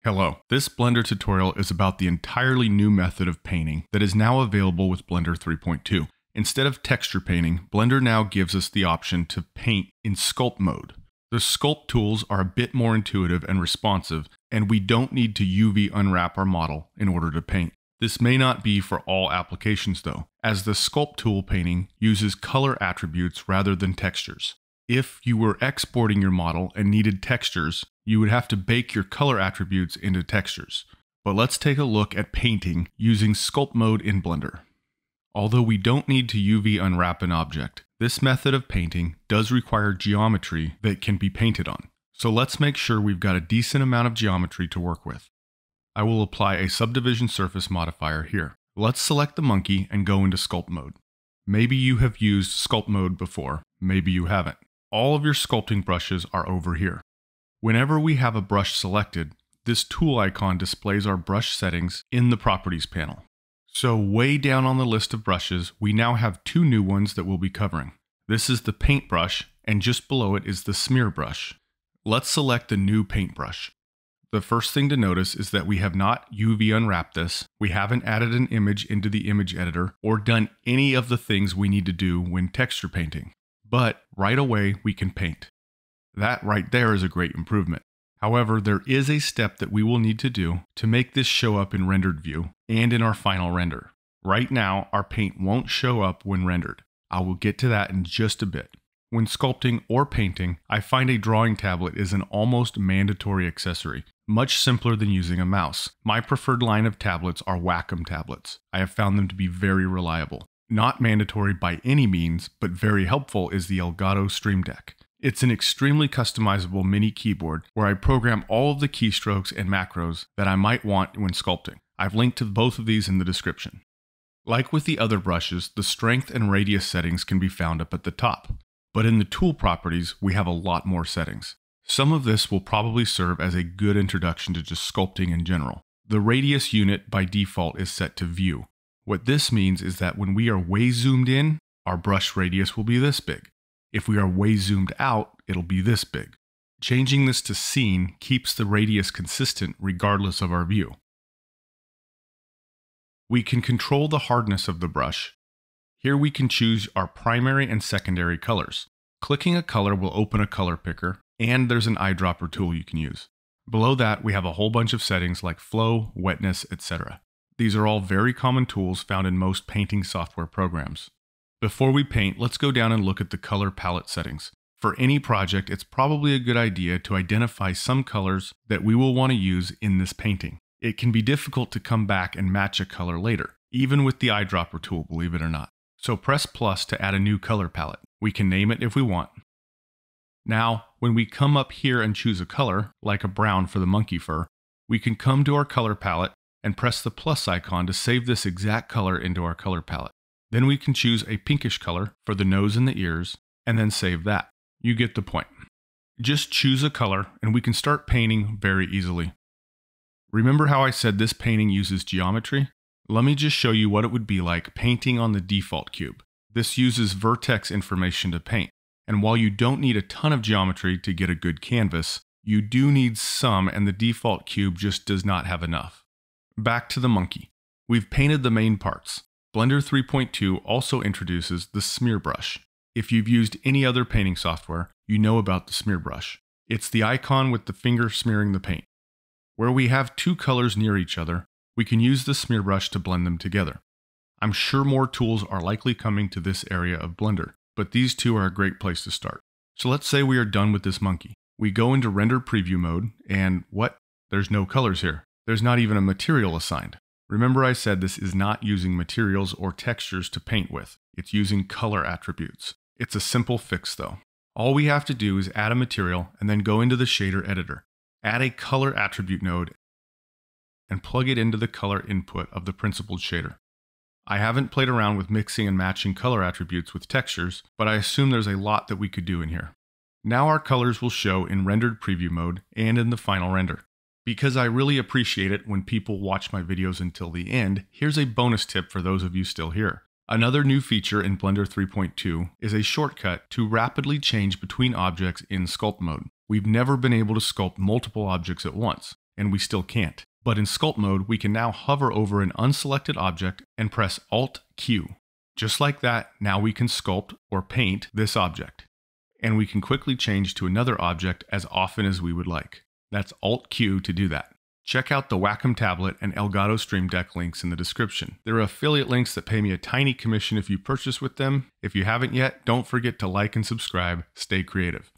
Hello, this Blender tutorial is about the entirely new method of painting that is now available with Blender 3.2. Instead of texture painting, Blender now gives us the option to paint in Sculpt mode. The Sculpt tools are a bit more intuitive and responsive, and we don't need to UV unwrap our model in order to paint. This may not be for all applications though, as the Sculpt tool painting uses color attributes rather than textures. If you were exporting your model and needed textures, you would have to bake your color attributes into textures. But let's take a look at painting using Sculpt mode in Blender. Although we don't need to UV unwrap an object, this method of painting does require geometry that can be painted on. So let's make sure we've got a decent amount of geometry to work with. I will apply a subdivision surface modifier here. Let's select the monkey and go into Sculpt mode. Maybe you have used Sculpt mode before, maybe you haven't. All of your sculpting brushes are over here. Whenever we have a brush selected, this tool icon displays our brush settings in the Properties panel. So way down on the list of brushes, we now have two new ones that we'll be covering. This is the paint brush, and just below it is the smear brush. Let's select the new paintbrush. The first thing to notice is that we have not UV unwrapped this, we haven't added an image into the image editor, or done any of the things we need to do when texture painting. But right away we can paint. That right there is a great improvement. However, there is a step that we will need to do to make this show up in rendered view and in our final render. Right now, our paint won't show up when rendered. I will get to that in just a bit. When sculpting or painting, I find a drawing tablet is an almost mandatory accessory, much simpler than using a mouse. My preferred line of tablets are Wacom tablets. I have found them to be very reliable. Not mandatory by any means, but very helpful is the Elgato Stream Deck. It's an extremely customizable mini keyboard where I program all of the keystrokes and macros that I might want when sculpting. I've linked to both of these in the description. Like with the other brushes, the strength and radius settings can be found up at the top. But in the tool properties, we have a lot more settings. Some of this will probably serve as a good introduction to just sculpting in general. The radius unit by default is set to view. What this means is that when we are way zoomed in, our brush radius will be this big. If we are way zoomed out, it'll be this big. Changing this to scene keeps the radius consistent regardless of our view. We can control the hardness of the brush. Here we can choose our primary and secondary colors. Clicking a color will open a color picker, and there's an eyedropper tool you can use. Below that, we have a whole bunch of settings like flow, wetness, etc. These are all very common tools found in most painting software programs. Before we paint, let's go down and look at the color palette settings. For any project, it's probably a good idea to identify some colors that we will want to use in this painting. It can be difficult to come back and match a color later, even with the eyedropper tool, believe it or not. So press plus to add a new color palette. We can name it if we want. Now, when we come up here and choose a color, like a brown for the monkey fur, we can come to our color palette and press the plus icon to save this exact color into our color palette. Then we can choose a pinkish color for the nose and the ears, and then save that. You get the point. Just choose a color, and we can start painting very easily. Remember how I said this painting uses geometry? Let me just show you what it would be like painting on the default cube. This uses vertex information to paint, and while you don't need a ton of geometry to get a good canvas, you do need some, and the default cube just does not have enough. Back to the monkey. We've painted the main parts. Blender 3.2 also introduces the smear brush. If you've used any other painting software, you know about the smear brush. It's the icon with the finger smearing the paint. Where we have two colors near each other, we can use the smear brush to blend them together. I'm sure more tools are likely coming to this area of Blender, but these two are a great place to start. So let's say we are done with this monkey. We go into render preview mode, and what? There's no colors here. There's not even a material assigned. Remember I said this is not using materials or textures to paint with. It's using color attributes. It's a simple fix though. All we have to do is add a material and then go into the shader editor. Add a color attribute node and plug it into the color input of the principled shader. I haven't played around with mixing and matching color attributes with textures, but I assume there's a lot that we could do in here. Now our colors will show in rendered preview mode and in the final render. Because I really appreciate it when people watch my videos until the end, here's a bonus tip for those of you still here. Another new feature in Blender 3.2 is a shortcut to rapidly change between objects in Sculpt mode. We've never been able to sculpt multiple objects at once, and we still can't. But in Sculpt mode, we can now hover over an unselected object and press Alt-Q. Just like that, now we can sculpt or paint this object. And we can quickly change to another object as often as we would like. That's Alt-Q to do that. Check out the Wacom tablet and Elgato Stream Deck links in the description. There are affiliate links that pay me a tiny commission if you purchase with them. If you haven't yet, don't forget to like and subscribe. Stay creative.